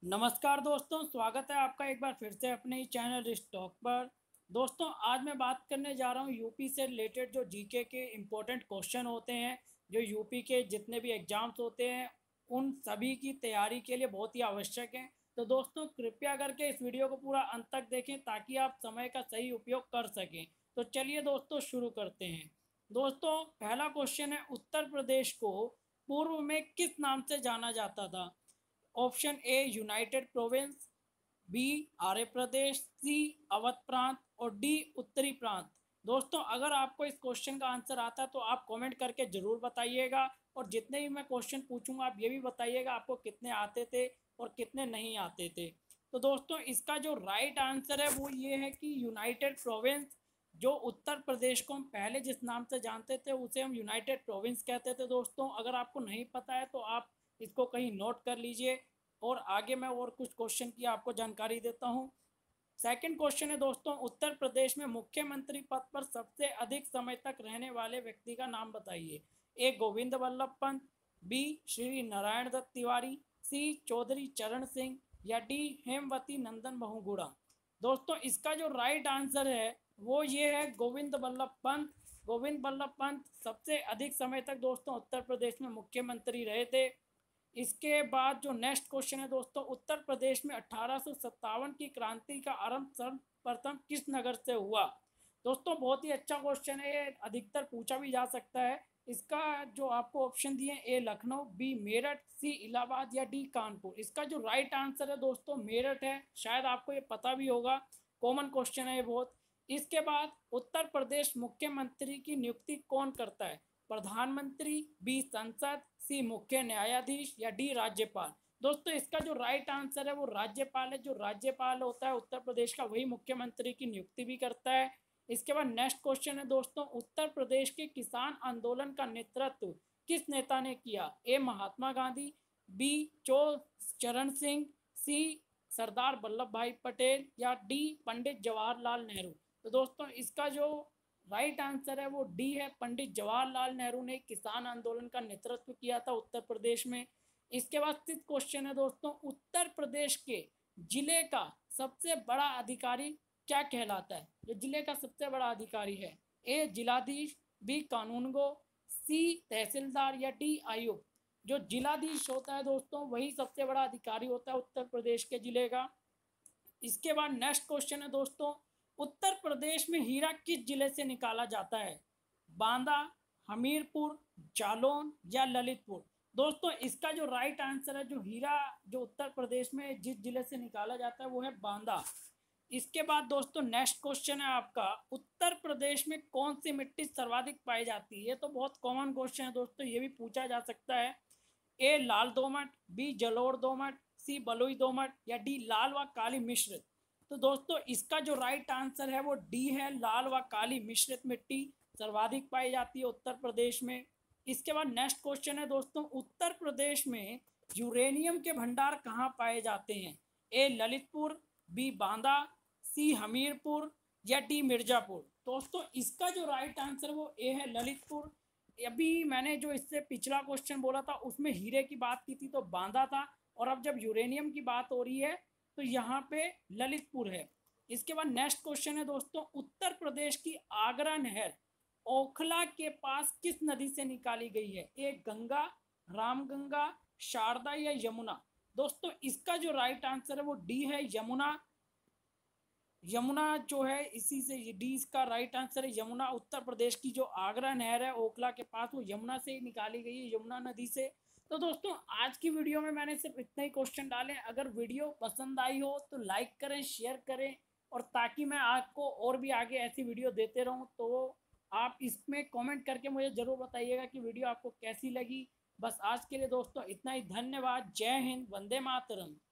नमस्कार दोस्तों, स्वागत है आपका एक बार फिर से अपने ही चैनल रिच टॉक पर। दोस्तों, आज मैं बात करने जा रहा हूँ यूपी से रिलेटेड जो जीके के इम्पोर्टेंट क्वेश्चन होते हैं, जो यूपी के जितने भी एग्जाम्स होते हैं उन सभी की तैयारी के लिए बहुत ही आवश्यक हैं। तो दोस्तों, कृपया करके इस वीडियो को पूरा अंत तक देखें ताकि आप समय का सही उपयोग कर सकें। तो चलिए दोस्तों, शुरू करते हैं। दोस्तों, पहला क्वेश्चन है, उत्तर प्रदेश को पूर्व में किस नाम से जाना जाता था? Option A United Province, B Arya Pradesh, C Awadh प्रांत और डी उत्तरी प्रांत। दोस्तों, अगर आपको इस क्वेश्चन का आंसर आता है तो आप कमेंट करके ज़रूर बताइएगा, और जितने भी मैं क्वेश्चन पूछूंगा आप ये भी बताइएगा आपको कितने आते थे और कितने नहीं आते थे। तो दोस्तों, इसका जो राइट आंसर है वो ये है कि यूनाइटेड प्रोविंस। जो उत्तर प्रदेश को हम पहले जिस नाम से जानते थे उसे हम यूनाइटेड प्रोविंस कहते थे। दोस्तों, अगर आपको नहीं पता है तो आप इसको कहीं नोट कर लीजिए, और आगे मैं और कुछ क्वेश्चन की आपको जानकारी देता हूँ। सेकंड क्वेश्चन है दोस्तों, उत्तर प्रदेश में मुख्यमंत्री पद पर सबसे अधिक समय तक रहने वाले व्यक्ति का नाम बताइए। A Govind Vallabh Pant, B Shri Narayan Dutt Tiwari, C Chaudhary Charan Singh या डी हेमवती नंदन बहुगुणा। दोस्तों, इसका जो राइट आंसर है वो ये है गोविंद वल्लभ पंत। गोविंद वल्लभ पंत सबसे अधिक समय तक दोस्तों उत्तर प्रदेश में मुख्यमंत्री रहे थे। इसके बाद जो नेक्स्ट क्वेश्चन है दोस्तों, उत्तर प्रदेश में 1857 की क्रांति का आरंभ सर्वप्रथम किस नगर से हुआ? दोस्तों, बहुत ही अच्छा क्वेश्चन है, ये अधिकतर पूछा भी जा सकता है। इसका जो आपको ऑप्शन दिए, A Lucknow, B Meerut, C Allahabad या डी कानपुर। इसका जो राइट आंसर है दोस्तों मेरठ है। शायद आपको ये पता भी होगा, कॉमन क्वेश्चन है ये बहुत। इसके बाद उत्तर प्रदेश मुख्यमंत्री की नियुक्ति कौन करता है? प्रधानमंत्री, बी संसद, सी मुख्य न्यायाधीश या डी राज्यपाल। दोस्तों, इसका जो राइट आंसर है वो राज्यपाल है। जो राज्यपाल होता है उत्तर प्रदेश का वही मुख्यमंत्री की नियुक्ति भी करता है। इसके बाद नेक्स्ट क्वेश्चन है दोस्तों, उत्तर प्रदेश के किसान आंदोलन का नेतृत्व किस नेता ने किया? ए महात्मा गांधी, बी चो चरण सिंह, सी सरदार वल्लभ भाई पटेल या डी पंडित जवाहरलाल नेहरू। तो दोस्तों, इसका जो राइट आंसर है वो डी है, पंडित जवाहरलाल नेहरू ने किसान आंदोलन का नेतृत्व किया था उत्तर प्रदेश में। इसके बाद फिफ्थ क्वेश्चन है दोस्तों, उत्तर प्रदेश के जिले का सबसे बड़ा अधिकारी क्या कहलाता है? जो जिले का सबसे बड़ा अधिकारी है, ए जिलाधीश, बी कानूनगो, सी तहसीलदार या डी आयुक्त। जो जिलाधीश होता है दोस्तों वही सबसे बड़ा अधिकारी होता है उत्तर प्रदेश के जिले का। इसके बाद नेक्स्ट क्वेश्चन है दोस्तों, उत्तर प्रदेश में हीरा किस जिले से निकाला जाता है? बांदा, हमीरपुर, जालौन या ललितपुर। दोस्तों, इसका जो राइट आंसर है, जो हीरा जो उत्तर प्रदेश में जिस जिले से निकाला जाता है वो है बांदा। इसके बाद दोस्तों नेक्स्ट क्वेश्चन है आपका, उत्तर प्रदेश में कौन सी मिट्टी सर्वाधिक पाई जाती है? ये तो बहुत कॉमन क्वेश्चन है दोस्तों, ये भी पूछा जा सकता है। ए लाल दोमट, बी जलोढ़ दोमट, सी बलुई दोमट या डी लाल व काली मिश्रित। तो दोस्तों, इसका जो राइट आंसर है वो डी है, लाल व काली मिश्रित मिट्टी सर्वाधिक पाई जाती है उत्तर प्रदेश में। इसके बाद नेक्स्ट क्वेश्चन है दोस्तों, उत्तर प्रदेश में यूरेनियम के भंडार कहाँ पाए जाते हैं? A Lalitpur, B Banda, C Hamirpur या डी मिर्जापुर। दोस्तों, इसका जो राइट आंसर वो ए है, ललितपुर। अभी मैंने जो इससे पिछला क्वेश्चन बोला था उसमें हीरे की बात की थी तो बांदा था, और अब जब यूरेनियम की बात हो रही है तो यहाँ पे ललितपुर है। इसके बाद नेक्स्ट क्वेश्चन है दोस्तों, उत्तर प्रदेश की आगरा नहर ओखला के पास किस नदी से निकाली गई है? ए गंगा, रामगंगा, शारदा या यमुना। दोस्तों, इसका जो राइट आंसर है वो डी है, यमुना। यमुना जो है इसी से डी इसका राइट आंसर है, यमुना। उत्तर प्रदेश की जो आगरा नहर है ओखला के पास वो यमुना से ही निकाली गई है, यमुना नदी से। तो दोस्तों, आज की वीडियो में मैंने सिर्फ इतने ही क्वेश्चन डाले। अगर वीडियो पसंद आई हो तो लाइक करें, शेयर करें, और ताकि मैं आपको और भी आगे ऐसी वीडियो देते रहूं तो आप इसमें कमेंट करके मुझे ज़रूर बताइएगा कि वीडियो आपको कैसी लगी। बस आज के लिए दोस्तों इतना ही। धन्यवाद। जय हिंद, वंदे मातरम।